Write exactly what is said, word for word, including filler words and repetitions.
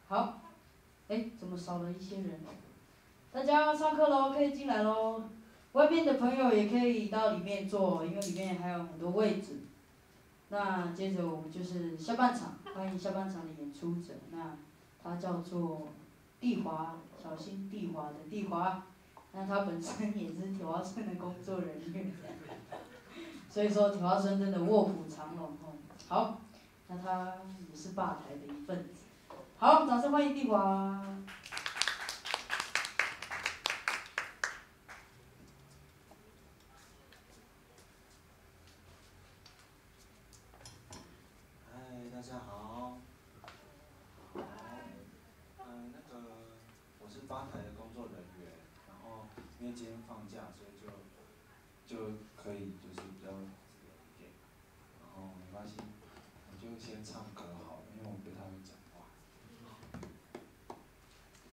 好，哎，怎么少了一些人？大家上课喽，可以进来喽。外面的朋友也可以到里面坐，因为里面还有很多位置。那接着我们就是下半场，欢迎下半场的演出者。那他叫做地滑，小心地滑的地滑。那他本身也是铁花村的工作人员，所以说铁花村真的卧虎藏龙哦。好，那他也是吧台的一份子。好，掌声欢迎地滑。 大家好，好，嗯，那个我是吧台的工作人员，然后因为今天放假，所以就就可以就是比较自由一点，然后没关系，我就先唱歌好。